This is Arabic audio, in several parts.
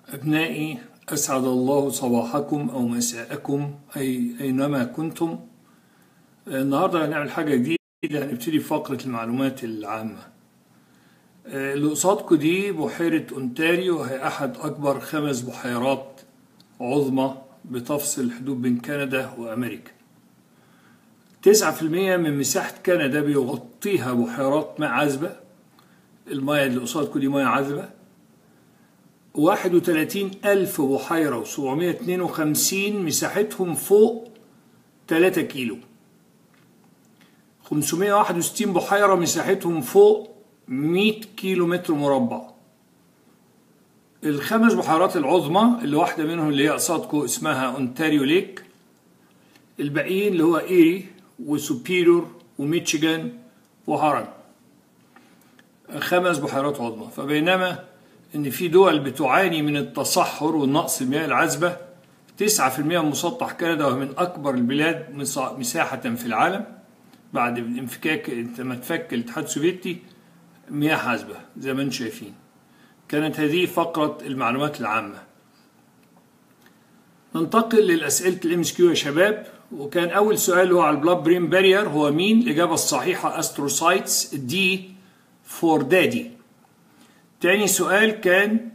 أبنائي، أسعد الله صباحكم أو مساءكم أينما كنتم. النهاردة هنعمل حاجة جديدة، هنبتدي فقرة المعلومات العامة. اللي قصادكم دي بحيرة أونتاريو، وهي أحد أكبر 5 بحيرات عظمى بتفصل الحدود بين كندا وأمريكا. 9% من مساحة كندا بيغطيها بحيرات ماء عذبة. المياه اللي قصادكم دي مياه عذبة. 31,000 بحيرة و752 مساحتهم فوق 3 كيلو. 561 بحيرة مساحتهم فوق 100 كيلو متر مربع. ال5 بحيرات العظمى اللي واحدة منهم اللي هي قصادكم اسمها أونتاريو ليك. الباقيين اللي هو إيري وسوبيريور وميتشيغان وهارن. 5 بحيرات عظمى. فبينما إن في دول بتعاني من التصحر والنقص المياه العذبة، 9% من مسطح كندا وهي من أكبر البلاد مساحة في العالم بعد الانفكاك لما اتفك الاتحاد السوفيتي مياه عذبة زي ما انتم شايفين. كانت هذه فقرة المعلومات العامة. ننتقل للأسئلة الMSQ يا شباب. وكان أول سؤال هو على البلاد برين بارير، هو مين؟ الإجابة الصحيحة أستروسايتس، دي فور دادي. تاني سؤال كان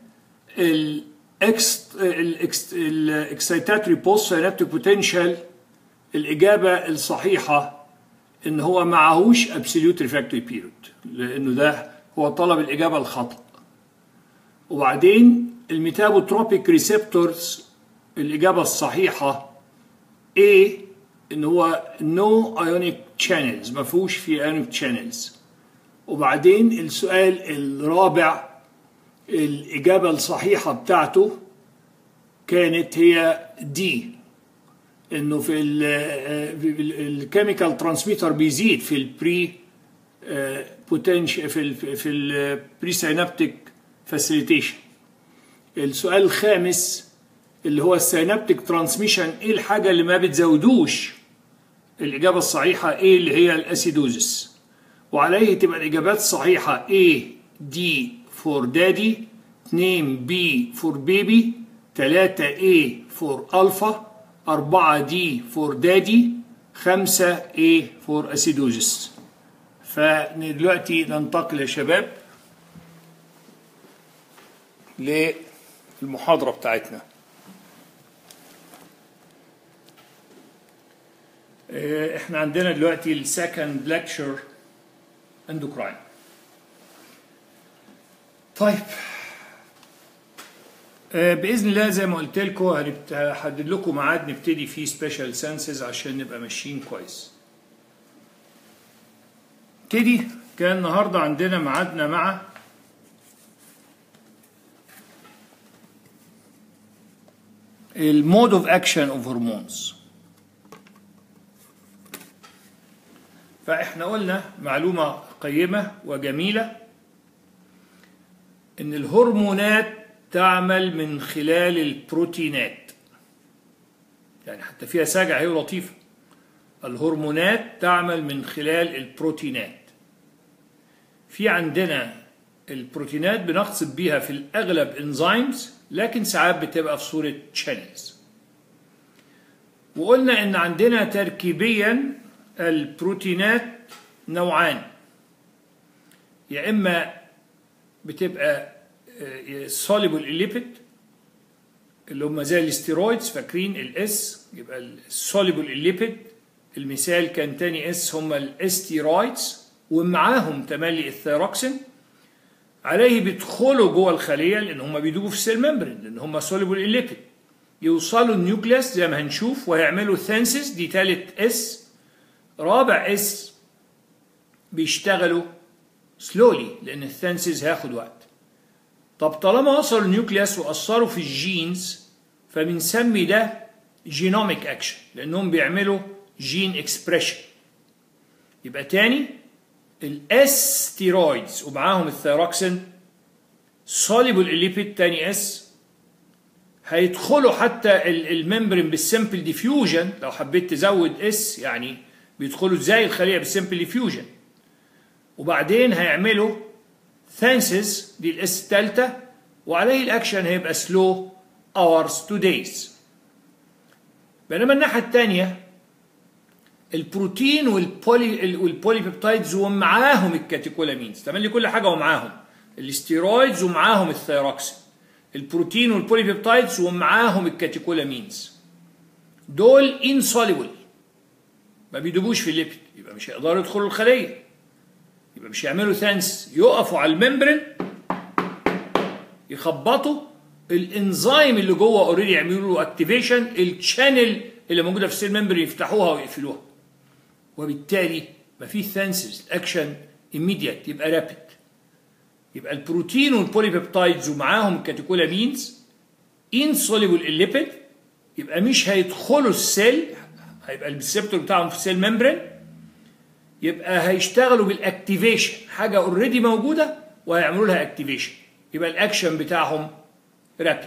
الاكسيتاتوري بوست سينابتيك بوتنشال، الإجابة الصحيحة إن هو معهوش absolute refractory period، لأنه ده هو طلب الإجابة الخطأ. وبعدين الميتابوتروبيك ريسبتورز، الإجابة الصحيحة A، إن هو no ionic channels، ما فيهوش في ionic channels. وبعدين السؤال الرابع الإجابة الصحيحة بتاعته كانت هي دي، إنه في الكيميكال ترانسميتر بيزيد في البري بوتنشال في البري سينابتيك فاسيليتيشن. السؤال الخامس اللي هو السينابتيك ترانسميشن، إيه الحاجة اللي ما بتزودوش؟ الإجابة الصحيحة إيه اللي هي الأسيدوزس. وعليه تبقى الإجابات الصحيحة A D for daddy، 2 B for baby، 3 A for alpha، 4 D for daddy، 5 A for acidosis. فدلوقتي ننتقل يا شباب للمحاضرة بتاعتنا. احنا عندنا دلوقتي السكند لكتشر Endocrine. طيب، بإذن الله زي ما قلت لكم هحدد لكم ميعاد نبتدي فيه سبيشال سنسز عشان نبقى ماشيين كويس. نبتدي. كان النهارده عندنا ميعادنا مع المود اوف اكشن اوف هرمونز. فاحنا قلنا معلومة قيمة وجميلة، ان الهرمونات تعمل من خلال البروتينات. يعني حتى فيها ساجع هي لطيفة. الهرمونات تعمل من خلال البروتينات. في عندنا البروتينات بنقصد بيها في الأغلب انزيمز، لكن ساعات بتبقى في صورة شانلز. وقلنا ان عندنا تركيبيا البروتينات نوعان، يا إما بتبقى soluble lipid اللي هم زي الاستيرويدز، فاكرين الاس يبقى السوليبل الليبيد. المثال كان تاني اس هم الاستيرويدز، ومعاهم تملي الثيروكسين. عليه بيدخلوا جوه الخليه لان هم بيدوبوا في السيل ممبرين، لان هم سوليبل الليبيد. يوصلوا النيوكليوس زي ما هنشوف وهيعملوا ثانسيس، دي تالت اس. رابع اس بيشتغلوا سلولي لان الثانسيس هياخد وقت. طب طالما وصلوا النيوكليوس واثروا في الجينز، فبنسمي ده جينوميك اكشن، لانهم بيعملوا جين اكسبريشن. يبقى تاني الاستيرويدز ومعاهم الثيروكسين سوليبل الليبيد، تاني اس، هيدخلوا حتى الممبرين بالسمبل ديفيوجن. لو حبيت تزود اس يعني بيدخلوا ازاي الخليه بالسمبل ديفيوجن. وبعدين هيعملوا ثانسيس، دي الاس الثالثه، وعليه الاكشن هيبقى slow hours to days. بينما الناحيه الثانيه البروتين والبوليبيبتايدز ومعاهم الكاتيكولامينز، تملي كل حاجه ومعاهم الاستيرويدز ومعاهم الثيروكسين، البروتين والبوليبيبتايدز ومعاهم الكاتيكولامينز، دول انسوليبل ما بيدوبوش في الليبيد، يبقى مش هيقدروا يدخلوا الخليه، يبقى مش هيعملوا ثانس، يقفوا على الممبرين يخبطوا الانزيم اللي جوه اوريدي، يعملوا له اكتيفيشن، الشانل اللي موجوده في السيل ممبرين يفتحوها ويقفلوها، وبالتالي ما فيش ثانسز، الاكشن immediate يبقى رابيد. يبقى البروتين والبوليبيبتايدز ومعاهم الكاتيكولامينز insoluble الليبيد، يبقى مش هيدخلوا السيل، هيبقى الريسبتور بتاعهم في السيل ممبرين، يبقى هيشتغلوا بالاكتيفيشن، حاجه اوريدي موجوده وهيعملوا لها اكتيفيشن، يبقى الاكشن بتاعهم رابيد.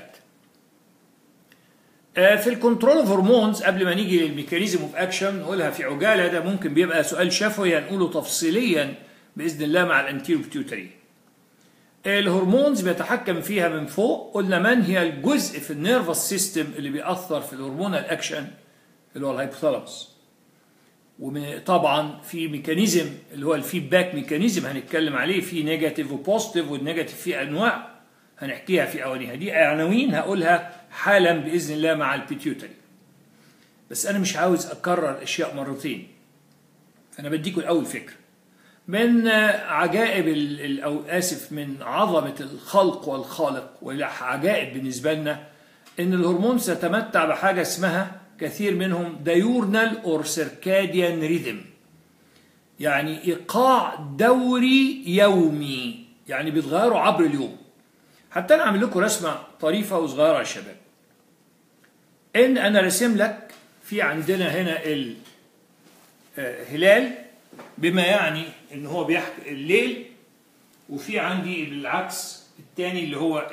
في الكنترول اوف هرمونز قبل ما نيجي للميكانيزم اوف اكشن نقولها في عجاله، ده ممكن بيبقى سؤال شفوي هنقوله تفصيليا باذن الله مع الانتيرو بيتيوتري. الهرمونز بيتحكم فيها من فوق، قلنا من هي الجزء في النيرفس سيستم اللي بيأثر في الهرمونال اكشن اللي هو الهايبوثالاموس. وطبعا في ميكانيزم اللي هو الفيدباك ميكانيزم هنتكلم عليه، في نيجاتيف وبوزيتيف، والنيجاتيف في انواع هنحكيها في اوانيها، دي عناوين هقولها حالا باذن الله مع البيتيوتري. بس انا مش عاوز اكرر الاشياء مرتين، فانا بديكم الاول فكره من عجائب او اسف من عظمه الخلق والخالق والعجائب بالنسبه لنا، ان الهرمون تتمتع بحاجه اسمها كثير منهم دايورنال اور سيركاديان ريذم، يعني ايقاع دوري يومي، يعني بيتغيروا عبر اليوم. حتى انا اعمل لكم رسمه طريفه وصغيره يا شباب. ان انا رسم لك في عندنا هنا الهلال، بما يعني ان هو بيحكي الليل، وفي عندي بالعكس الثاني اللي هو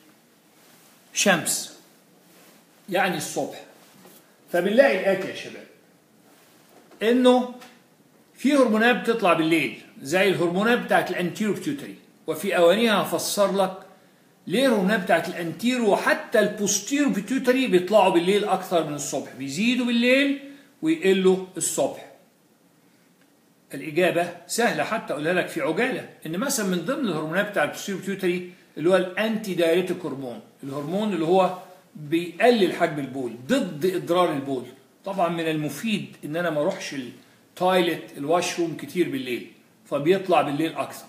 الشمس يعني الصبح. فبنلاقي الاتي يا شباب، انه في هرمونات بتطلع بالليل زي الهرمونات بتاعت الانتيرو بيتيوتري، وفي اوانيها هفسر لك ليه الهرمونات بتاعت الانتيرو وحتى البوستيرو بيتيوتري بيطلعوا بالليل اكثر من الصبح، بيزيدوا بالليل ويقلوا الصبح. الاجابه سهله حتى اقولها لك في عجاله، ان مثلا من ضمن الهرمونات بتاعت البوستيرو بيتيوتري اللي هو الانتي دايريتيك هرمون، الهرمون اللي هو بيقلل حجم البول، ضد اضرار البول. طبعا من المفيد ان انا ما اروحش التويلت الواشروم كتير بالليل، فبيطلع بالليل اكثر.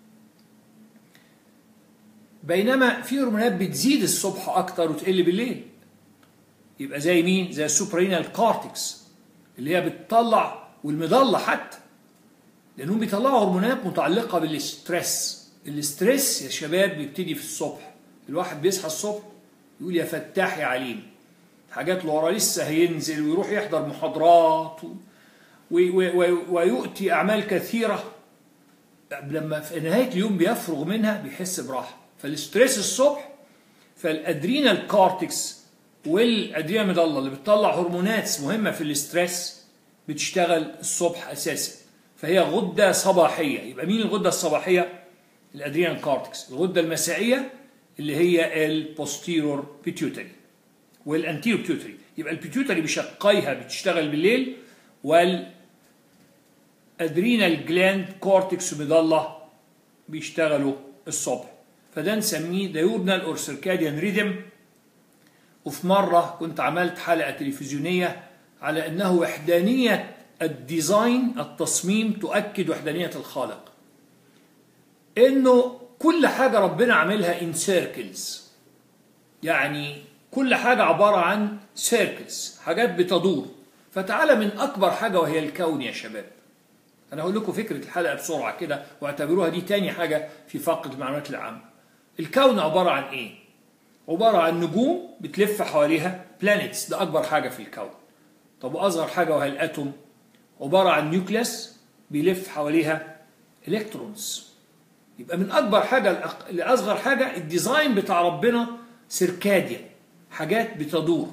بينما في هرمونات بتزيد الصبح اكتر وتقل بالليل، يبقى زي مين؟ زي السوبرينال كورتكس اللي هي بتطلع، والمضله حتى، لانهم بيطلعوا هرمونات متعلقه بالاسترس. الاسترس يا شباب بيبتدي في الصبح، الواحد بيصحى الصبح يقول يا فتاح يا عليم، حاجات اللي وراه لسه هينزل ويروح يحضر محاضرات ويؤتي اعمال كثيره، لما في نهايه اليوم بيفرغ منها بيحس براحه. فالاستريس الصبح، فالادرينال كورتكس والادرينال ميدالا اللي بتطلع هرمونات مهمه في الاستريس بتشتغل الصبح اساسا، فهي غده صباحيه. يبقى مين الغده الصباحيه؟ الادرينال كورتكس. الغده المسائيه اللي هي البوستيرور بيتيوتري والانتيرو بيتيوتري. يبقى البيتيوتري بشقيها بتشتغل بالليل، والادرينال جلاند كورتكس وميدالا بيشتغلوا الصبح. فده نسميه دايورنال اور سيركاديان ريذم. وفي مره كنت عملت حلقه تلفزيونيه على انه وحدانيه الديزاين، التصميم تؤكد وحدانيه الخالق، انه كل حاجه ربنا عاملها ان سيركلز، يعني كل حاجه عباره عن سيركلز، حاجات بتدور. فتعالى من اكبر حاجه وهي الكون يا شباب. انا هقول لكم فكره الحلقه بسرعه كده، واعتبروها دي تاني حاجه في فقره المعلومات العامه. الكون عباره عن ايه؟ عباره عن نجوم بتلف حواليها بلانيتس، ده اكبر حاجه في الكون. طب واصغر حاجه وهي الاتوم، عباره عن نيوكليس بيلف حواليها الكترونز. يبقى من اكبر حاجه لاصغر حاجه الديزاين بتاع ربنا سيركاديان، حاجات بتدور.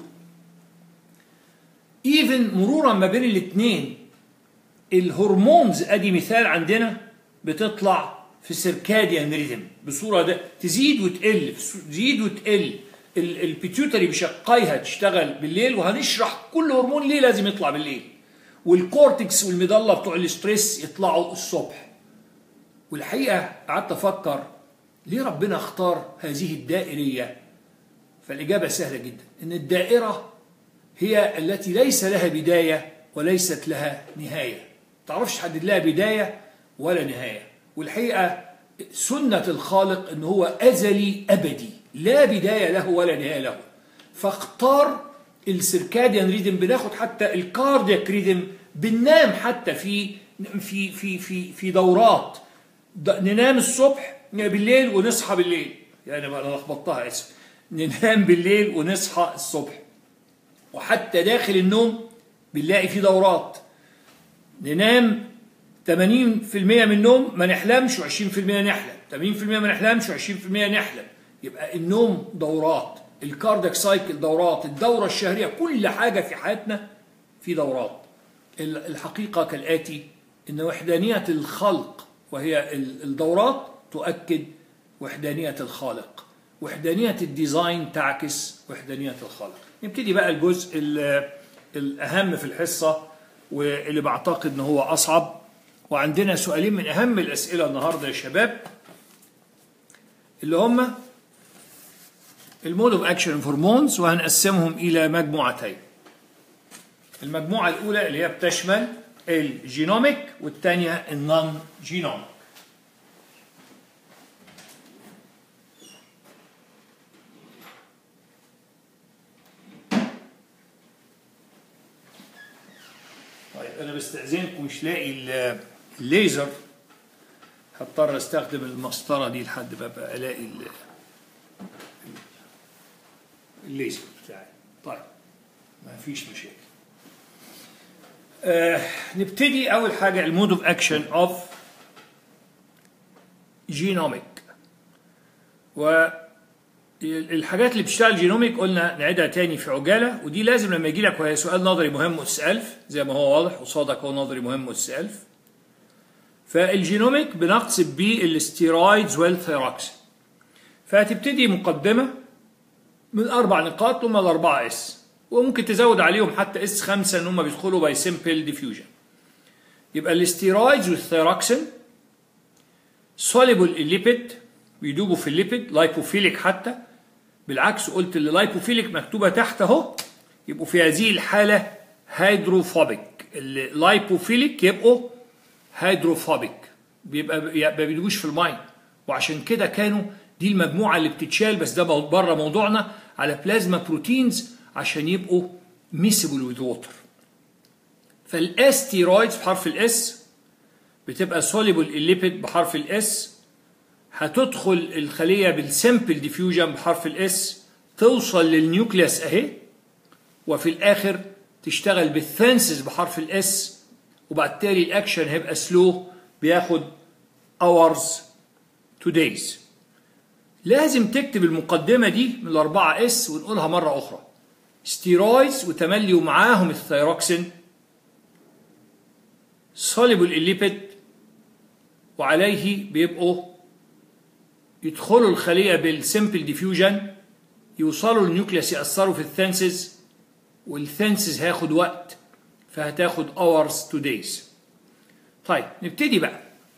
ايفن مرورا ما بين الاثنين، الهرمونز ادي مثال عندنا بتطلع في السيركاديان ريتم بصوره ده تزيد وتقل، تزيد وتقل. البيتيوتري بشقيها تشتغل بالليل، وهنشرح كل هرمون ليه لازم يطلع بالليل. والكورتكس والميدالا بتوع الاستريس يطلعوا الصبح. والحقيقه قعدت افكر ليه ربنا اختار هذه الدائريه؟ فالاجابه سهله جدا، ان الدائره هي التي ليس لها بدايه وليست لها نهايه. ما تعرفش تحدد لها بدايه ولا نهايه. والحقيقه سنه الخالق ان هو ازلي ابدي، لا بدايه له ولا نهايه له. فاختار السيركاديان ريدم. بناخد حتى الكاردياك ريدم، بننام حتى في دورات، ننام الصبح بالليل ونصحى بالليل. يعني انا لخبطتها، اسف. ننام بالليل ونصحى الصبح. وحتى داخل النوم بنلاقي في دورات، ننام 80% من النوم ما نحلمش، و20% نحلم، 80% ما نحلمش، و20% نحلم. يبقى النوم دورات، الكاردياك سايكل دورات، الدورة الشهرية، كل حاجة في حياتنا في دورات. الحقيقة كالآتي، إن وحدانية الخلق وهي الدورات تؤكد وحدانية الخالق. وحدانية الديزاين تعكس وحدانية الخالق. نبتدي بقى الجزء الأهم في الحصة، واللي بعتقد إن هو أصعب. وعندنا سؤالين من أهم الأسئلة النهاردة يا شباب، اللي هم المود اوف اكشن اوف هرمونز، وهنقسمهم إلى مجموعتين. المجموعة الأولى اللي هي بتشمل الجينوميك، والثانية النون جينوميك. طيب أنا بستأذنكم، مش لاقي الليزر، هضطر استخدم المسطرة دي لحد ما ابقى الاقي الليزر بتاعي. طيب ما فيش مشاكل. نبتدي أول حاجة المود اوف اكشن اوف جينوميك. والحاجات اللي بتشتغل جينوميك قلنا نعيدها تاني في عجالة، ودي لازم لما يجي لك وهي سؤال نظري مهم أس 1000، زي ما هو واضح قصادك هو نظري مهم أس 1000. فالجينوميك بنقصد بيه الستيرويدز والثيروكسين. فهتبتدي مقدمة من 4 نقاط، هم ال4 اس، وممكن تزود عليهم حتى اس 5 ان هم بيدخلوا باي سمبل ديفيوجن. يبقى الستيرويدز والثيروكسين سوليبل الليبيد، بيدوبوا في الليبيد، لايبوفيليك حتى. بالعكس قلت اللي لايبوفيليك مكتوبه تحت اهو، يبقوا في هذه الحاله هيدروفوبيك. اللايبوفيليك يبقوا هيدروفوبيك، ما بيدوبوش في الميه. وعشان كده كانوا دي المجموعه اللي بتتشال، بس ده بره موضوعنا، على بلازما بروتينز عشان يبقوا ميسبل وذ ووتر. فالاستيرويدز بحرف الاس بتبقى سوليبل الليبيد بحرف الاس، هتدخل الخليه بالسمبل ديفيوجن بحرف الاس، توصل للنيوكليوس اهي، وفي الاخر تشتغل بالثانسز بحرف الاس. وبالتالي الاكشن هيبقى سلو، بياخد hours to days. لازم تكتب المقدمه دي من ال4 اس، ونقولها مره اخرى. ستيرويدز وتملي ومعاهم الثيروكسين، سوليبل الليبيد، وعليه بيبقوا يدخلوا الخليه بالسمبل ديفيوجن، يوصلوا للنيوكليوس، يأثروا في الثانسز، والثانسز هياخد وقت، فهتاخد hours to days. طيب نبتدي بقى.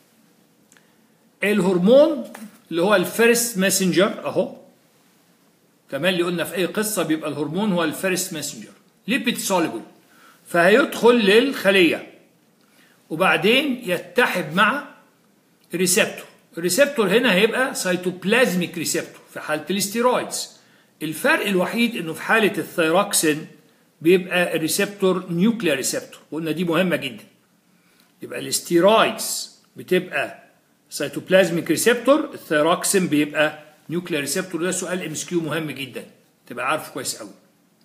الهرمون اللي هو الفيرست ماسنجر اهو، كمان اللي قلنا في اي قصه بيبقى الهرمون هو الفيرست ماسنجر، ليبيد سوليبل، فهيدخل للخليه وبعدين يتحد مع ريسبتور. الريسبتور هنا هيبقى سيتوبلازميك ريسبتور في حاله الاستيرويدز. الفرق الوحيد انه في حاله الثيروكسين بيبقى الريسبتور نيوكلير ريسبتور، وقلنا دي مهمه جدا. يبقى الاستيرويدز بتبقى سيتوبلازميك ريسبتور، الثيروكسين بيبقى نيوكلير ريسبتور. ده سؤال ام اس كيو مهم جدا تبقى عارفه كويس قوي.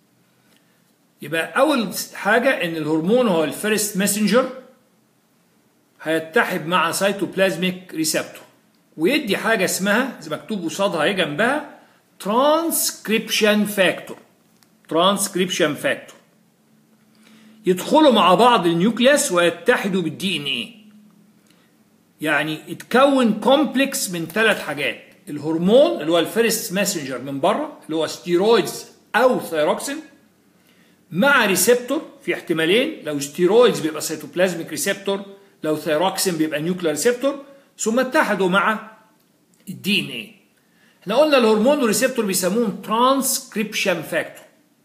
يبقى اول حاجه ان الهرمون هو الفيرست ماسنجر، هيتحد مع سيتوبلازميك ريسبتور ويدي حاجه اسمها زي مكتوب قصادها اهي جنبها ترانسكريبشن فاكتور. ترانسكريبشن فاكتور يدخلوا مع بعض النيوكليوس ويتحدوا بالدي ان ايه. يعني اتكون كومبلكس من 3 حاجات: الهرمون اللي هو الفيرست ماسنجر من بره اللي هو ستيرويدز او ثيروكسين، مع ريسبتور. في احتمالين، لو ستيرويدز بيبقى سيتوبلازميك ريسبتور، لو ثيروكسين بيبقى نيوكلير ريسبتور، ثم اتحدوا مع الدي ان ايه. احنا قلنا الهرمون والريسبتور بيسموهم ترانسكريبشن فاكتور.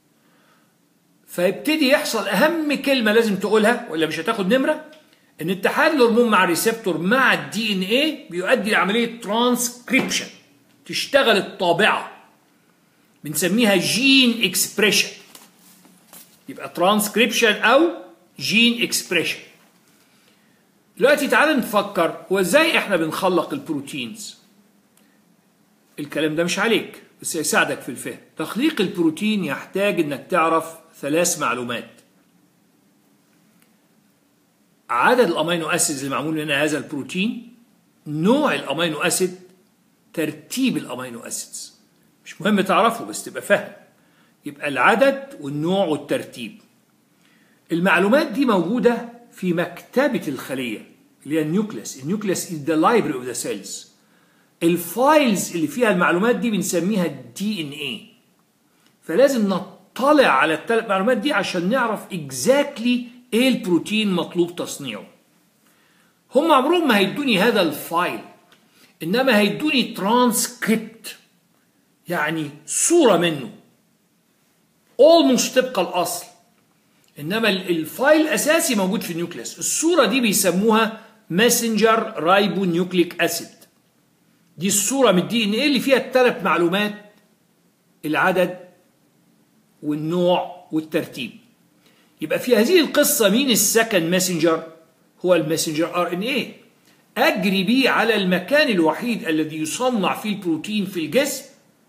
فيبتدي يحصل اهم كلمه لازم تقولها ولا مش هتاخد نمره، ان اتحاد الهرمون مع الريسبتور مع الدي ان ايه بيؤدي لعمليه ترانسكريبشن، تشتغل الطابعه، بنسميها جين اكسبريشن. يبقى ترانسكريبشن او جين اكسبريشن. دلوقتي تعال نفكر هو ازاي احنا بنخلق البروتينز. الكلام ده مش عليك بس يساعدك في الفهم. تخليق البروتين يحتاج انك تعرف 3 معلومات: عدد الامينو اسيدز اللي معمول منها هذا البروتين، نوع الامينو اسيد، ترتيب الامينو اسيدز. مش مهم تعرفه بس تبقى فاهم. يبقى العدد والنوع والترتيب. المعلومات دي موجودة في مكتبة الخلية اللي هي النيوكليس. النيوكليس is the library of the cells. الفايلز اللي فيها المعلومات دي بنسميها الدي ان ايه. فلازم نطلع على ال3 معلومات دي عشان نعرف اكزاكتلي ايه البروتين مطلوب تصنيعه. هم عمرهم ما هيدوني هذا الفايل، انما هيدوني ترانسكريبت، يعني صورة منه almost طبق الاصل. انما الفايل الاساسي موجود في النيوكليس. الصورة دي بيسموها ماسنجر رايبو نيوكليك اسيد. دي الصورة من الدي ان ايه اللي فيها ال3 معلومات: العدد والنوع والترتيب. يبقى في هذه القصة مين السكند ماسنجر؟ هو الماسنجر ار ان ايه. اجري بيه على المكان الوحيد الذي يصنع فيه البروتين في الجسم،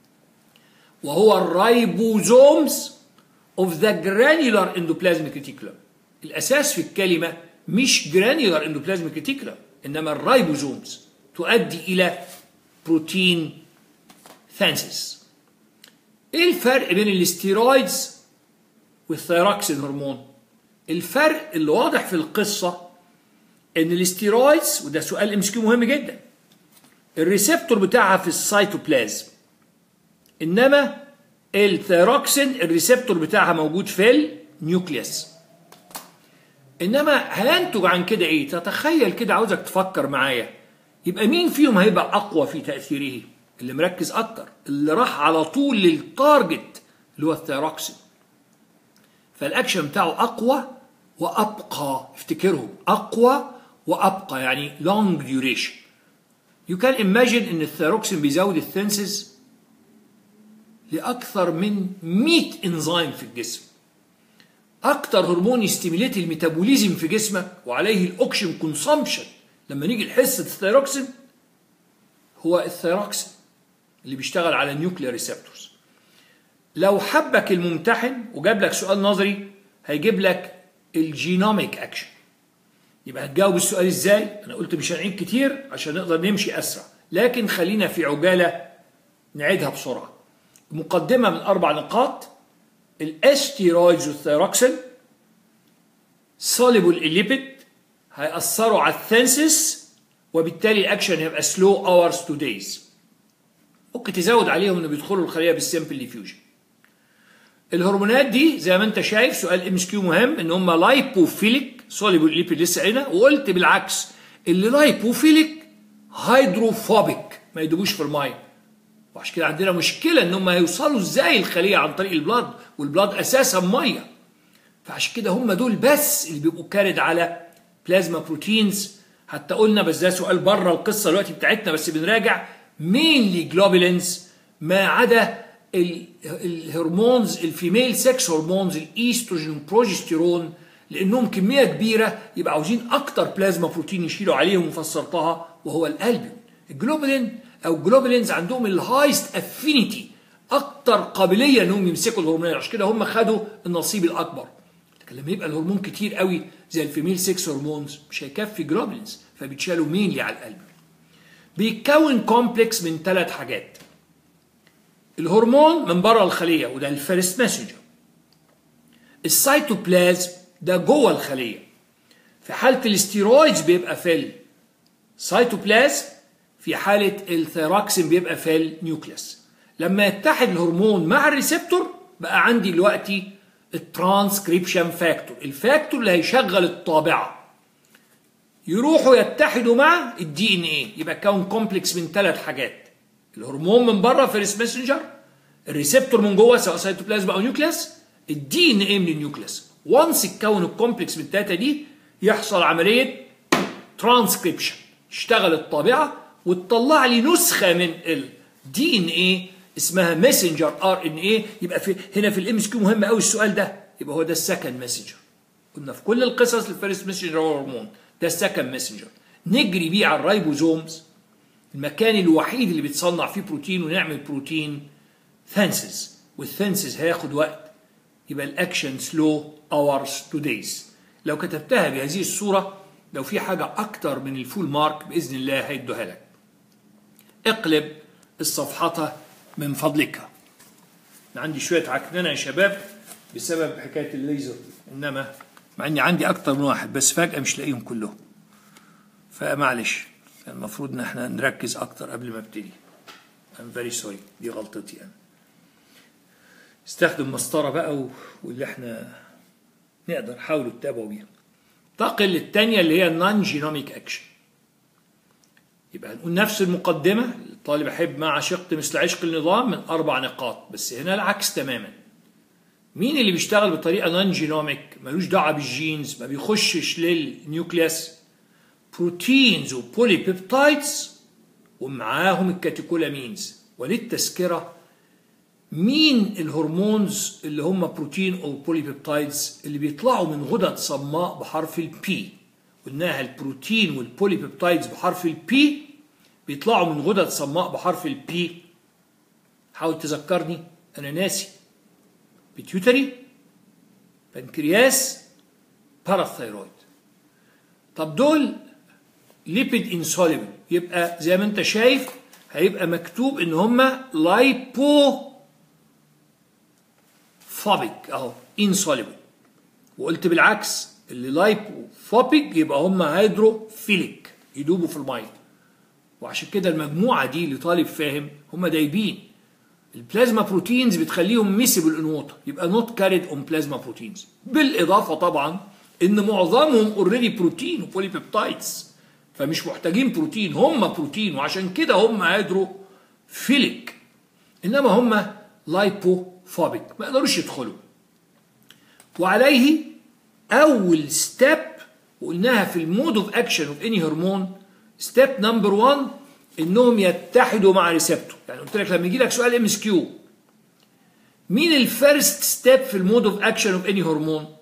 وهو الرايبوزومز of the granular endoplasmic reticulum. الاساس في الكلمة مش granular endoplasmic reticulum، انما الرايبوزومز تؤدي الى بروتين ثانسيس. ايه الفرق بين الاستيرويدز والثيروكسين هرمون؟ الفرق اللي واضح في القصة ان الاستيرويدز، وده سؤال امسكيو مهم جدا، الريسبتور بتاعها في السيتوبلازم، انما الثيروكسين الريسبتور بتاعها موجود في النيوكليس. انما هينتج عن كده ايه؟ تتخيل كده، عاوزك تفكر معايا، يبقى مين فيهم هيبقى اقوى في تأثيره؟ اللي مركز اكتر، اللي راح على طول للتارجت اللي هو الثيروكسين. فالاكشن بتاعه اقوى وابقى. افتكرهم، اقوى وابقى يعني long duration. You can imagine ان الثيروكسين بيزود الثينسز لاكثر من 100 انزيم في الجسم. اكتر هرمون يستيميليت الميتابوليزم في جسمك وعليه الاوكسجين كونسامبشن لما نيجي لحصه الثيروكسين هو الثيروكسين اللي بيشتغل على النيوكلير ريسبتورز. لو حبك الممتحن وجاب لك سؤال نظري هيجيب لك الجينوميك اكشن. يبقى هتجاوب السؤال ازاي؟ انا قلت مش هنعيد كتير عشان نقدر نمشي اسرع، لكن خلينا في عجاله نعيدها بسرعه. مقدمه من 4 نقاط: الاستيرويدز والثيروكسين soluble الليبيد هيأثروا على الثينسيس، وبالتالي الاكشن هيبقى slow hours to days. ممكن تزود عليهم انه بيدخلوا الخليه بالسيمبل ديفيوجن. الهرمونات دي زي ما انت شايف سؤال ام اس كيو مهم، ان هم لايبوفيليك سوليبل ليبيد لسه قايلها، وقلت بالعكس اللي لايبوفيليك هيدروفوبيك ما يدوبوش في الميه. وعشان كده عندنا مشكله ان هم هيوصلوا ازاي الخليه عن طريق البلاد، والبلاد اساسا ميه. فعشان كده هم دول بس اللي بيبقوا كارد على بلازما بروتينز. حتى قلنا بس ده سؤال بره القصه دلوقتي بتاعتنا، بس بنراجع مينلي جلوبولينز ما عدا الهرمونز الفيميل سكس هرمونز الايستروجين والبروجستيرون، لانهم كميه كبيره يبقى عاوزين اكتر بلازما بروتين يشيلوا عليهم، وفسرتها وهو الالبين. الجلوبولين او جلوبولينز عندهم الهايست افينيتي، اكتر قابليه انهم يمسكوا الهرمونات، عشان كده هم خدوا النصيب الاكبر. لكن لما يبقى الهرمون كتير قوي زي الفيميل سكس هرمونز مش هيكفي جلوبولينز، فبيتشالوا مينلي على القلب. بيتكون كومبلكس من 3 حاجات: الهرمون من بره الخليه وده الفيرست ماسنجر، السيتوبلازم ده جوه الخليه. في حاله الاستيرويدز بيبقى في سيتوبلازم، في حالة الثيروكسين بيبقى في النيوكليس. لما يتحد الهرمون مع الريسبتور بقى عندي دلوقتي الترانسكريبشن فاكتور، الفاكتور اللي هيشغل الطابعة. يروحوا يتحدوا مع الدي ان ايه، يبقى كون كومبلكس من 3 حاجات: الهرمون من بره فيرست ماسنجر، الريسبتور من جوه سواء سيتوبلازم او نيوكليس، الدي ان ايه من النيوكليس. وانس اتكون الكومبلكس من 3 دي يحصل عملية ترانسكريبشن، تشتغل الطابعة وتطلع لي نسخة من الدي ان ايه اسمها ماسنجر ار ان ايه. يبقى هنا في الام اس كيو مهم قوي السؤال ده، يبقى هو ده السكند ماسنجر. قلنا في كل القصص الفيرست ماسنجر هو الهرمون، ده السكند ماسنجر. نجري بيه على الرايبوزومز، المكان الوحيد اللي بيتصنع فيه بروتين، ونعمل بروتين ثانسز، والثانسز هياخد وقت، يبقى الاكشن سلو اورز تو دايز. لو كتبتها بهذه الصورة، لو في حاجة أكتر من الفول مارك بإذن الله هيدوها لك. اقلب الصفحة من فضلك. عندي شوية عكننة يا شباب بسبب حكاية الليزر، إنما مع إني عندي أكتر من واحد بس فجأة مش لاقيهم كلهم، فمعلش المفروض إن احنا نركز أكتر قبل ما ابتدي. I'm very sorry، دي غلطتي أنا. استخدم مسطرة بقى واللي احنا نقدر حاولوا تتابعوا بيها. انتقل للثانية اللي هي النون جينوميك اكشن. يبقى هنقول نفس المقدمة، الطالب أحب ما عشقت مثل عشق النظام من 4 نقاط، بس هنا العكس تماما. مين اللي بيشتغل بطريقة نون جينوميك ملوش دعوة بالجينز، ما بيخشش للنيوكليس؟ بروتينز وبولي بيبتايدز ومعاهم الكاتيكولامينز. وللتذكرة، مين الهرمونز اللي هم بروتين او بولي بيبتايدز اللي بيطلعوا من غدد صماء بحرف البي؟ قلناها البروتين والبولي بيبتايدز بحرف البي بيطلعوا من غدد صماء بحرف البي. حاول تذكرني، انا ناسي. بيتيوتري، بنكرياس، باراثايرويد. طب دول ليبيد انسوليبل، يبقى زي ما انت شايف هيبقى مكتوب ان هم لايبو فوبيك اهو انسوليبل. وقلت بالعكس، اللي لايبو فوبيك يبقى هم هيدروفيليك، يدوبوا في الميه. وعشان كده المجموعه دي لطالب فاهم هم دايبين. البلازما بروتينز بتخليهم ميسبل ان ووتر، يبقى نوت كاريد اون بلازما بروتينز. بالاضافه طبعا ان معظمهم اوريدي بروتين وبولي بيبتايدز، فمش محتاجين بروتين، هم بروتين وعشان كده هم هيدروفيليك. انما هم لايبوفوبيك ما يقدروش يدخلوا. وعليه اول ستيب وقلناها في المود اوف اكشن اوف اني هرمون، ستيب نمبر 1 انهم يتحدوا مع ريسبتور. يعني قلت لك لما يجي لك سؤال ام اس كيو، مين الفيرست ستيب في المود اوف اكشن اوف اني هرمون؟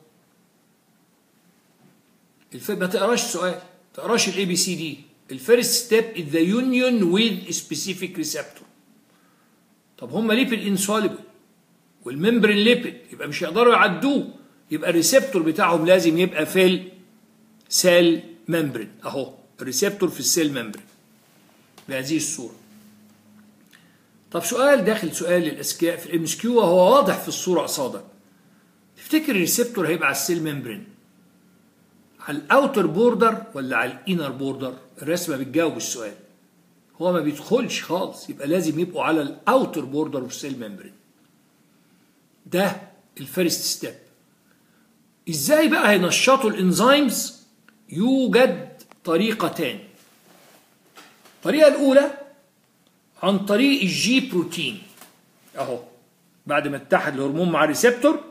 ما تقراش السؤال، ما تقراش الاي بي سي دي. الفيرست ستيب از ذا يونيون ويز سبيسيفيك ريسبتور. طب هم ليبيد انسوليبل والممبرين ليبيد، يبقى مش هيقدروا يعدوه، يبقى الريسبتور بتاعهم لازم يبقى في السيل ممبرين. اهو الريسبتور في السيل ممبرين بهذه الصوره. طب سؤال داخل سؤال للاذكياء في الام اس كيو وهو واضح في الصوره قصادك. تفتكر الريسبتور هيبقى على السيل ممبرين على الاوتر بوردر ولا على الانر بوردر؟ الرسمه بتجاوب السؤال. هو ما بيدخلش خالص، يبقى لازم يبقوا على الاوتر بوردر اوف السيل ممبرين. ده الفيرست ستيب. ازاي بقى هينشطوا الانزيمز؟ يوجد طريقتان. الطريقه الاولى عن طريق الجي بروتين. اهو بعد ما اتحد الهرمون مع الريسبتور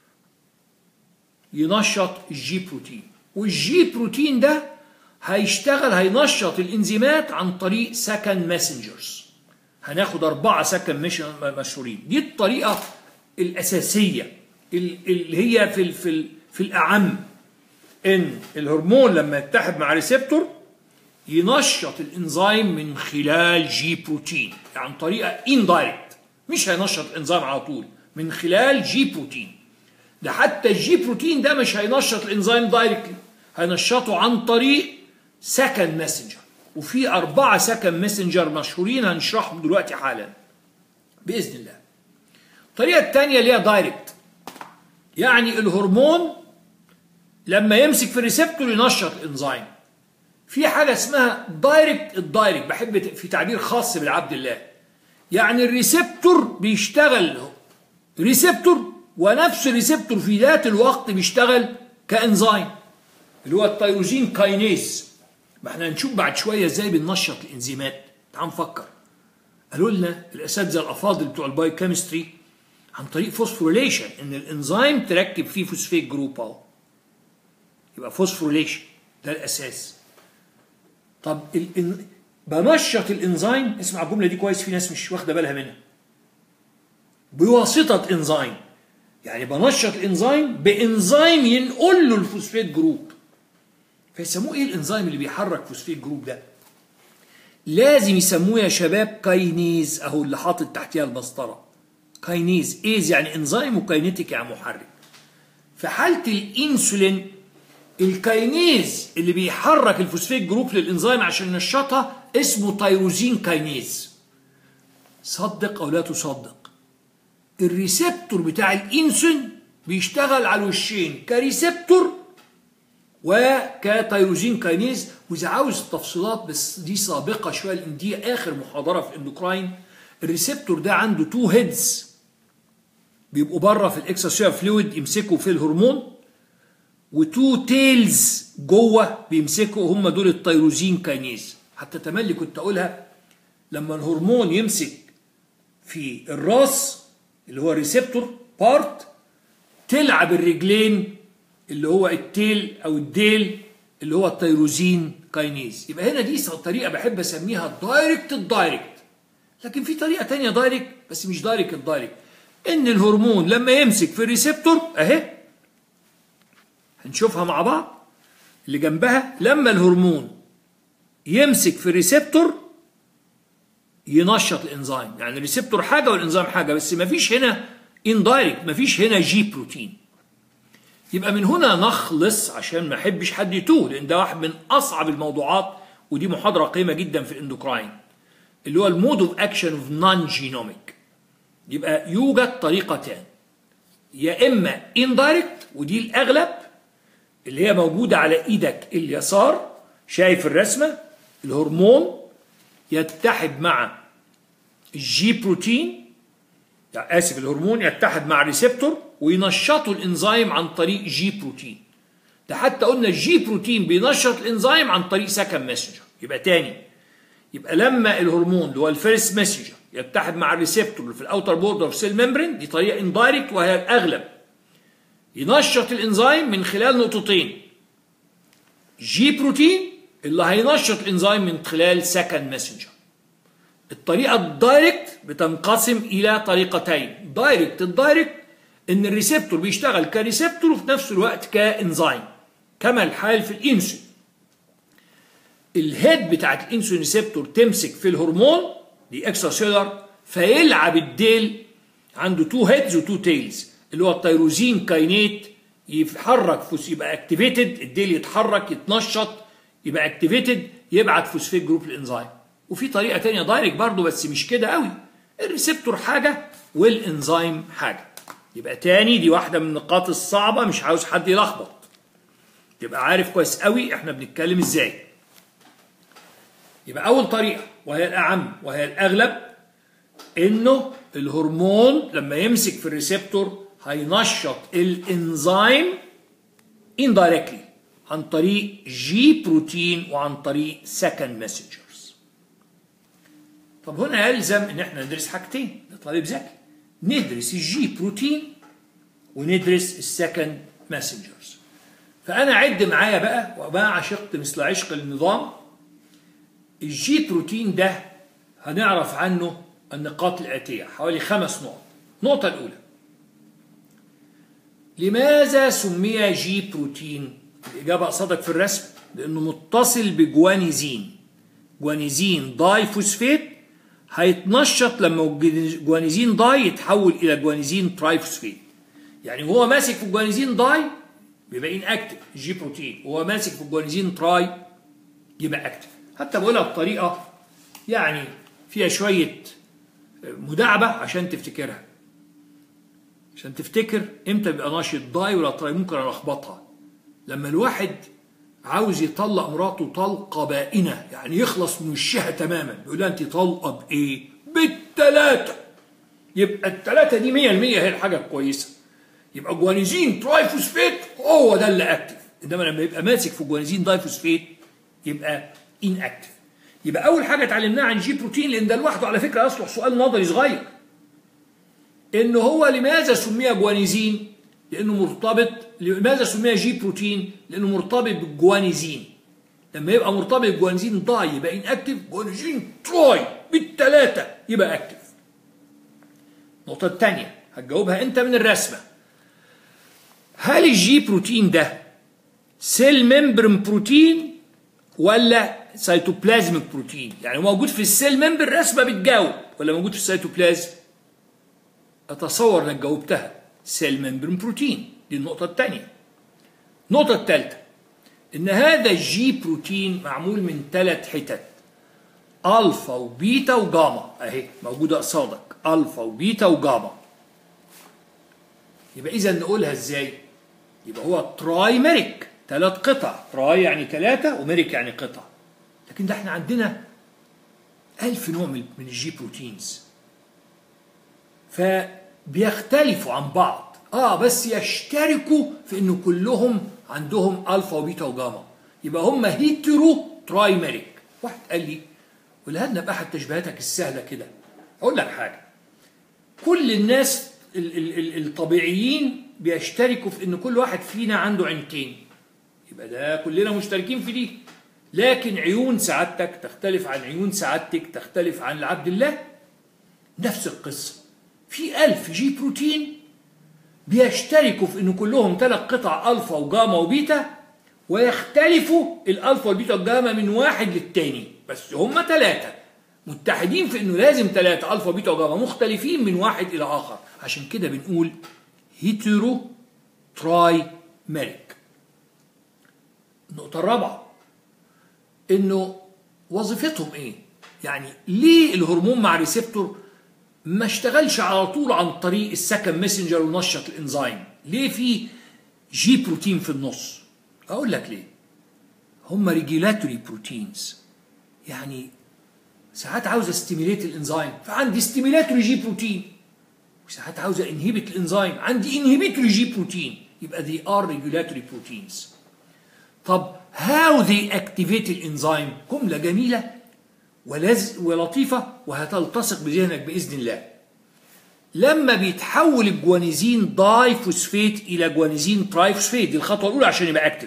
ينشط الجي بروتين، والجي بروتين ده هيشتغل هينشط الانزيمات عن طريق سكند ماسنجرز. هناخد 4 سكند مشهورين. دي الطريقه الاساسيه اللي هي في الاعم، ان الهرمون لما يتحد مع ريسبتور ينشط الانزيم من خلال جي بروتين، يعني عن طريقه اندايركت، مش هينشط الانزيم على طول، من خلال جي بروتين. ده حتى الجي بروتين ده مش هينشط الانزيم دايركتلي، هينشطه عن طريق سكند ماسنجر. وفي 4 سكند ماسنجر مشهورين هنشرحهم دلوقتي حالا باذن الله. الطريقه الثانيه اللي هي دايركت، يعني الهرمون لما يمسك في الريسبتور ينشط الانزيم. في حاجة اسمها دايركت. الدايركت بحب في تعبير خاص بالعبد الله، يعني الريسبتور بيشتغل ريسبتور، ونفس الريسبتور في ذات الوقت بيشتغل كإنزيم اللي هو التيروزين كاينيز. ما احنا هنشوف بعد شوية ازاي بننشط الانزيمات. تعال نفكر. قالوا لنا الاساتذه الافاضل بتوع البايوكيمستري عن طريق فوسفوريليشن ان الانزيم تركب فيه فوسفيت جروب اهو، يبقى فوسفوريليشن ده الاساس. طب بنشط الانزيم، اسمع الجمله دي كويس، في ناس مش واخده بالها منها. بواسطه انزيم، يعني بنشط الانزيم بانزيم ينقل له الفوسفيت جروب. فيسموه ايه الانزيم اللي بيحرك فوسفيت جروب ده؟ لازم يسموه يا شباب كاينيز، اهو اللي حاطط تحتيها المسطره. كاينيز، ايز يعني انزيم وكاينيتيك يعني محرك. في حاله الانسولين الكاينيز اللي بيحرك الفوسفيت جروب للانزيم عشان ينشطها اسمه تيروزين كاينيز. صدق او لا تصدق، الريسبتور بتاع الانسولين بيشتغل على الوشين كريسبتور وكتيروزين كاينيز. واذا عاوز التفصيلات بس دي سابقه شويه لان دي اخر محاضره في الاندوكراين. الريسبتور ده عنده 2 هيدز بيبقوا بره في الاكستراسيلولار فلويد يمسكوا في الهرمون، و2 تيلز جوه بيمسكوا، هم دول التيروزين كاينيز. حتى تملي كنت اقولها لما الهرمون يمسك في الراس اللي هو الريسبتور بارت، تلعب الرجلين اللي هو التيل او الديل اللي هو التيروزين كاينيز. يبقى هنا دي طريقه بحب اسميها دايركت الدايركت. لكن في طريقه ثانيه دايركت بس مش دايركت الدايركت، ان الهرمون لما يمسك في الريسبتور اهي هنشوفها مع بعض اللي جنبها، لما الهرمون يمسك في الريسبتور ينشط الانزيم. يعني الريسبتور حاجه والانزيم حاجه، بس مفيش هنا اندايركت، مفيش هنا جي بروتين. يبقى من هنا نخلص عشان ما احبش حد يتوه، لان ده واحد من اصعب الموضوعات، ودي محاضره قيمه جدا في الاندوكراين اللي هو المود اوف اكشن اوف نون جينوميك. يبقى يوجد طريقتان، يا اما اندايركت ودي الاغلب اللي هي موجوده على ايدك اليسار، شايف الرسمه؟ الهرمون يتحد مع الجي بروتين، يعني اسف الهرمون يتحد مع الريسبتور وينشطوا الانزيم عن طريق جي بروتين. ده حتى قلنا الجي بروتين بينشط الانزيم عن طريق سكند ماسنجر. يبقى تاني، يبقى لما الهرمون اللي هو الفيرست ماسنجر يتحد مع الريسبتور اللي في الاوتر بوردر اوف سيل ممبرين، دي طريقه اندايركت وهي الاغلب، ينشط الانزيم من خلال نقطتين، جي بروتين اللي هينشط الانزيم من خلال سكند ماسنجر. الطريقه الدايركت بتنقسم الى طريقتين. دايركت الدايركت ان الريسبتور بيشتغل كريسبتور وفي نفس الوقت كانزيم، كما الحال في الانسولين. الهيد بتاعت الانسولين ريسبتور تمسك في الهرمون دي اكسترا سيلولار، فيلعب الديل عنده 2 هيدز و2 تيلز اللي هو التيروزين كاينيت يتحرك يبقى اكتيفيتد، الديل يتحرك يتنشط يبقى اكتيفيتد يبعت فوسفيت جروب للانزيم. وفي طريقه ثانيه دايركت برضه بس مش كده قوي، الريسبتور حاجه والانزيم حاجه. يبقى تاني دي واحده من النقاط الصعبه، مش عاوز حد يلخبط، تبقى عارف كويس قوي احنا بنتكلم ازاي. يبقى اول طريقه وهي الاعم وهي الاغلب انه الهرمون لما يمسك في الريسبتور هينشط الانزيم indirectly عن طريق جي بروتين وعن طريق سكند ماسنجرز. طب هنا يلزم ان احنا ندرس حاجتين لطالب ذكي، ندرس الجي بروتين وندرس السكند ماسنجرز. فانا عد معايا بقى، وما عشقت مثل عشق النظام. الجي بروتين ده هنعرف عنه النقاط الآتية، حوالي 5 نقط. النقطة الأولى، لماذا سمي جي بروتين؟ الإجابة قصدك في الرسم، لأنه متصل بجوانيزين، جوانيزين داي فوسفيت هيتنشط لما جوانيزين داي يتحول إلى جوانيزين تراي فوسفيت. يعني وهو ماسك في الجوانيزين داي بيبقى ان اكتف الجي بروتين، وهو ماسك في الجوانيزين تراي يبقى اكتف. حتى بقولها بطريقة يعني فيها شوية مداعبة عشان تفتكرها، عشان تفتكر امتى بيبقى ناشط داي ولا تراي. ممكن الخبطها لما الواحد عاوز يطلق مراته طلقة بائنة، يعني يخلص من وشها تماما، بيقول لها انت طلقة بايه؟ بالثلاثة. يبقى الثلاثة دي 100% هي الحاجة الكويسة. يبقى جوانيزين ترايفوسفيت هو ده اللي اكتف، انما لما يبقى ماسك في جوانيزين دايفوسفيت يبقى ان اكتف. يبقى اول حاجة اتعلمناها عن جي بروتين، لان ده لوحده على فكرة يصلح سؤال نظري صغير، انه هو لماذا سمي جوانيزين؟ لانه مرتبط. لماذا سمي جي بروتين؟ لانه مرتبط بالجوانيزين. لما يبقى مرتبط بالجوانيزين داي يبقى ان اكتف، جوانيزين تراي بالثلاثه يبقى اكتف. النقطه الثانيه هتجاوبها انت من الرسمه. هل الجي بروتين ده سيل ممبرين بروتين ولا سيتوبلازميك بروتين؟ يعني موجود في السيل ممبر، الرسمه بتجاوب، ولا موجود في السيتوبلازم؟ اتصور انك جاوبتها، سيل ممبرين بروتين. دي النقطه الثانيه. النقطه الثالثه ان هذا الجي بروتين معمول من 3 حتت، الفا وبيتا وجاما، اهي موجوده قصادك، الفا وبيتا وجاما. يبقى اذا نقولها ازاي؟ يبقى هو ترايميريك، 3 قطع، تراي يعني 3 وميريك يعني قطع. لكن ده احنا عندنا 1000 نوع من الجي بروتينز، فبيختلفوا عن بعض، بس يشتركوا في انه كلهم عندهم الفا وبيتا وجاما، يبقى هم هيترو ترايميريك. واحد قال لي قولها لنا باحد تشبيهاتك السهله كده. اقول لك حاجه، كل الناس الطبيعيين بيشتركوا في ان كل واحد فينا عنده عينتين، يبقى ده كلنا مشتركين في دي. لكن عيون سعادتك تختلف عن عيون سعادتك، تختلف عن عبد الله. نفس القصه، في 1000 جي بروتين بيشتركوا في ان كلهم 3 قطع الفا وجاما وبيتا، ويختلفوا الالفا والبيتا والجاما من واحد للتاني، بس هم 3 متحدين في انه لازم 3 الفا وبيتا وجاما مختلفين من واحد الى اخر. عشان كده بنقول هيترو تراي ميريك. النقطه الرابعه انه وظيفتهم ايه؟ يعني ليه الهرمون مع ريسبتور ما اشتغلش على طول عن طريق السكند ميسنجر ونشط الانزيم؟ ليه في جي بروتين في النص؟ اقول لك ليه. هم ريجيلاتوري بروتينز، يعني ساعات عاوز استيميليت الانزيم فعندي ستيميلاتوري جي بروتين، وساعات عاوز انهبت الانزيم عندي انهبيتوري جي بروتين، يبقى they are regulatory proteins. طب how they activate الانزيم؟ جمله جميله ولطيفه وهتلتصق بذهنك باذن الله. لما بيتحول الجوانيزين داي فوسفيت الى جوانيزين تراي فوسفيت، دي الخطوه الاولى عشان يبقى اكتف.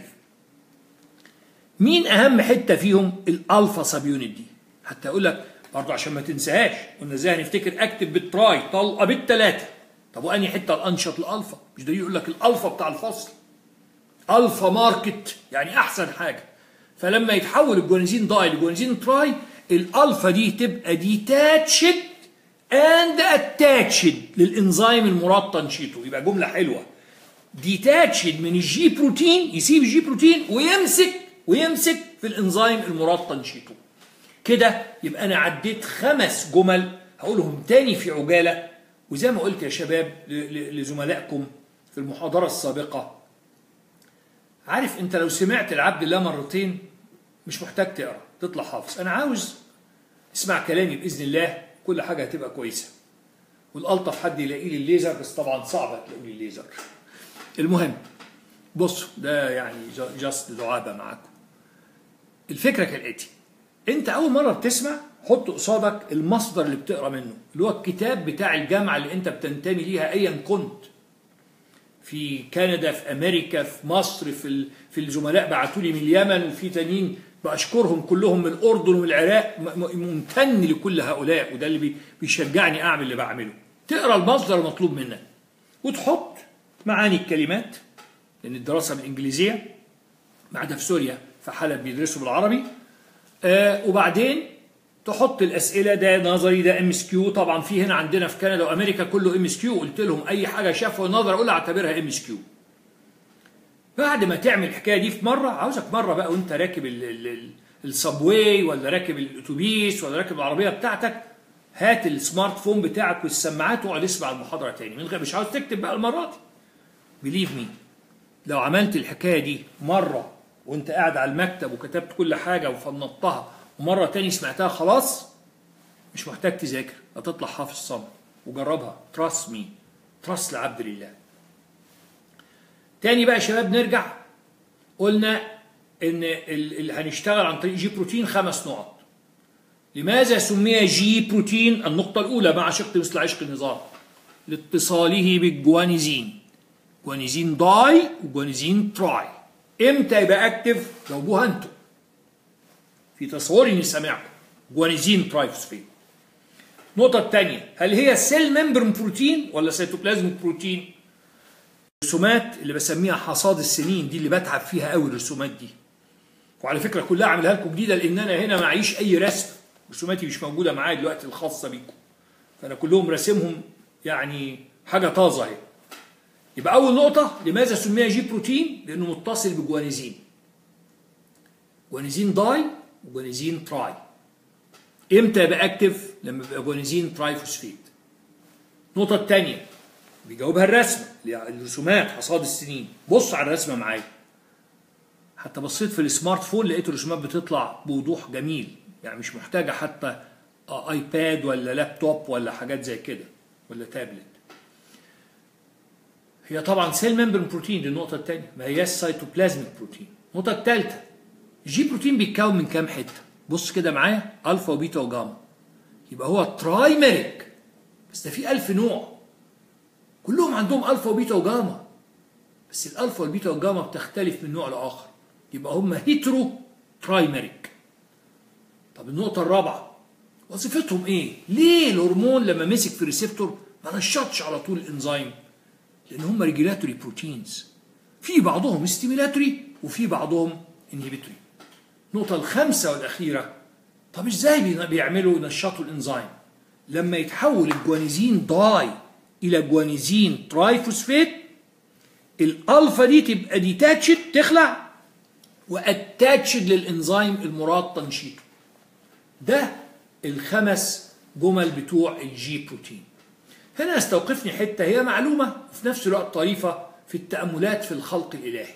مين اهم حته فيهم؟ الالفا سب يونت دي. حتى اقول لك برضه عشان ما تنساهاش، قلنا ازاي هنفتكر اكتف بالتراي، طلقه بالثلاثه. طب وانهي حته الانشط؟ الالفا. مش ده يقول لك الالفا بتاع الفصل، الفا ماركت يعني احسن حاجه. فلما يتحول الجوانيزين داي لجوانيزين تراي، الالفا دي تبقى ديتاتشد اند اتاتشد للانزيم المراد تنشيطه. يبقى جمله حلوه، ديتاتشد من الجي بروتين، يسيب الجي بروتين ويمسك في الانزيم المراد تنشيطه. كده يبقى انا عديت 5 جمل هقولهم تاني في عجاله. وزي ما قلت يا شباب لزملائكم في المحاضره السابقه، عارف انت لو سمعت العبد الله مرتين مش محتاج تقرا تطلع حافظ. انا عاوز اسمع كلامي باذن الله، كل حاجه هتبقى كويسه. والالطف حد يلاقي لي الليزر، بس طبعا صعب تلاقي لي الليزر. المهم بصوا، ده يعني جاست دعابه معاكم. الفكره كالاتي، انت اول مره بتسمع حط قصادك المصدر اللي بتقرا منه، اللي هو الكتاب بتاع الجامعه اللي انت بتنتمي ليها ايا كنت، في كندا، في امريكا، في مصر، في الزملاء بعتوا لي من اليمن، وفي تانيين بأشكرهم كلهم من الأردن والعراق، ممتن لكل هؤلاء، وده اللي بيشجعني أعمل اللي بعمله. تقرأ المصدر المطلوب منك وتحط معاني الكلمات، لأن الدراسة بالإنجليزية، ما عدا في سوريا في حلب بيدرسوا بالعربي. وبعدين تحط الأسئلة، ده نظري ده ام اس كيو. طبعا في هنا عندنا في كندا وأمريكا كله ام اس كيو، قلت لهم أي حاجة شافوا نظر أقول أعتبرها ام اس كيو. بعد ما تعمل الحكايه دي في مره، عاوزك مره بقى وانت راكب الصابواي ولا راكب الاتوبيس ولا راكب العربيه بتاعتك، هات السمارت فون بتاعك والسماعات واقعد اسمع المحاضره تاني من غير، مش عاوز تكتب بقى المره دي. بليف مي، لو عملت الحكايه دي مره وانت قاعد على المكتب وكتبت كل حاجة وفنطتها ومرة تاني سمعتها خلاص مش محتاج تذاكر، هتطلع حافظ صم. وجربها، تراست مي، تراست لعبد لله. تاني بقى يا شباب نرجع، قلنا ان اللي هنشتغل عن طريق جي بروتين 5 نقط. لماذا سمي جي بروتين؟ النقطة الأولى مع شق مثل عشق النظام، لاتصاله بالجوانيزين، جوانيزين داي وجوانيزين تراي. امتى يبقى اكتف؟ جاوبوها انتوا في تصوري اني سامعكم. جوانيزين ترايفوسفيت. النقطة الثانية، هل هي سيل ممبرين بروتين ولا سيتوبلازميك بروتين؟ الرسومات اللي بسميها حصاد السنين دي اللي بتعب فيها قوي الرسومات دي. وعلى فكرة كلها عاملها لكم جديدة لأن أنا هنا معيش أي رسم، رسوماتي مش موجودة معايا دلوقتي الخاصة بيكم. فأنا كلهم راسمهم يعني حاجة طازة اهي. يبقى أول نقطة، لماذا سمي جي بروتين؟ لأنه متصل بجوانيزين. جوانيزين داي وجوانيزين تراي. امتى يبقى اكتف؟ لما يبقى جوانيزين ترايفوسفيت. النقطة الثانية بيجاوبها الرسمة، الرسومات حصاد السنين. بص على الرسمة معايا. حتى بصيت في السمارت فون لقيت الرسومات بتطلع بوضوح جميل، يعني مش محتاجة حتى ايباد ولا لابتوب ولا حاجات زي كده ولا تابلت. هي طبعا سيل ممبرين بروتين، دي النقطة الثانية، ما هياش سيتوبلازميك بروتين. النقطة الثالثة، الجي بروتين بيتكون من كام حتة؟ بص كده معايا، الفا وبيتا وجاما. يبقى هو ترايميريك، بس ده في 1000 نوع كلهم عندهم الفا وبيتا وجاما، بس الالفا والبيتا والجاما بتختلف من نوع لاخر، يبقى هم هيترو ترايميريك. طب النقطة الرابعة، وظيفتهم ايه؟ ليه الهرمون لما مسك في ريسبتور ما نشطش على طول الانزيم؟ لان هم ريجولاتوري بروتينز، في بعضهم ستيميلاتوري وفي بعضهم انهبيتوري. النقطة الخامسة والأخيرة، طب ازاي بيعملوا ينشطوا الانزيم؟ لما يتحول الجوانيزين داي إلى جوانيزين ترايفوسفيت، الألفا دي تبقى ديتاتشد، تخلع، واتاتشد للانزيم المراد تنشيطه. ده الخمس جمل بتوع الجي بروتين. هنا استوقفني حتة هي معلومة وفي نفس الوقت طريفة في التأملات في الخلق الإلهي.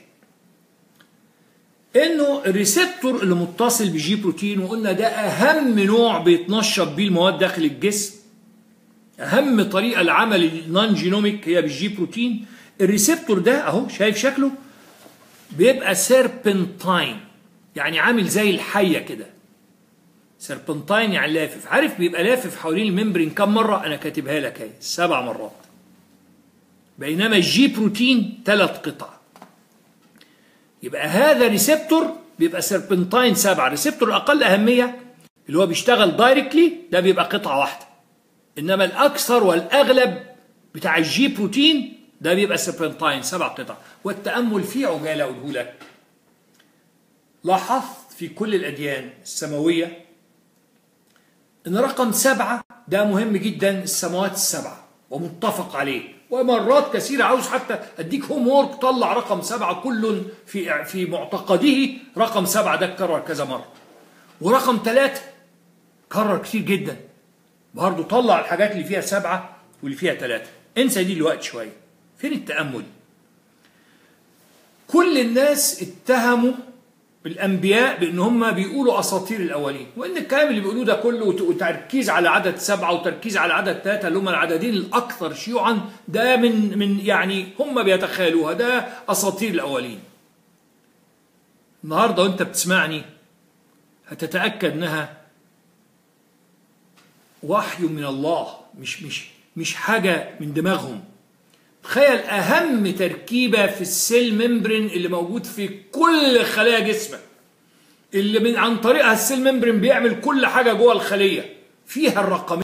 إنه الريسبتور اللي متصل بجي بروتين، وقلنا ده أهم نوع بيتنشط بيه المواد داخل الجسم، أهم طريقة لعمل النون جينوميك هي بالجي بروتين. الريسبتور ده أهو شايف شكله بيبقى سيربنتاين، يعني عامل زي الحية كده. سيربنتاين يعني لافف، عارف بيبقى لافف حوالين الممبرين كم مرة؟ أنا كاتبها لك اهي 7 مرات. بينما الجي بروتين 3 قطع. يبقى هذا ريسبتور بيبقى سيربنتاين 7. الريسبتور الأقل أهمية اللي هو بيشتغل دايركتلي ده بيبقى قطعة واحدة. إنما الأكثر والأغلب بتاع الجي بروتين ده بيبقى سيربنتاين 7 قطع. والتأمل فيه عجالة أقوله لك. لاحظت في كل الأديان السماوية إن رقم 7 ده مهم جدا، السماوات السبعة ومتفق عليه. ومرات كثيرة عاوز حتى أديك هوم وورك، طلع رقم 7 كل في معتقده. رقم 7 ده اتكرر كذا مرة. ورقم 3 كرر كتير جدا برضه، طلع الحاجات اللي فيها 7 واللي فيها 3. انسى دي الوقت شوية. فين التأمل؟ كل الناس اتهموا الأنبياء بأن هم بيقولوا أساطير الأولين، وإن الكلام اللي بيقولوه ده كله وتركيز على عدد 7 وتركيز على عدد 3 اللي هم العددين الأكثر شيوعا، ده من يعني هم بيتخيلوها، ده أساطير الأولين. النهارده وأنت بتسمعني هتتأكد إنها وحي من الله، مش حاجة من دماغهم. تخيل أهم تركيبة في السيل ممبرين اللي موجود في كل خلايا جسمك، اللي عن طريقها السيل ممبرين بيعمل كل حاجة جوه الخلية، فيها الرقمين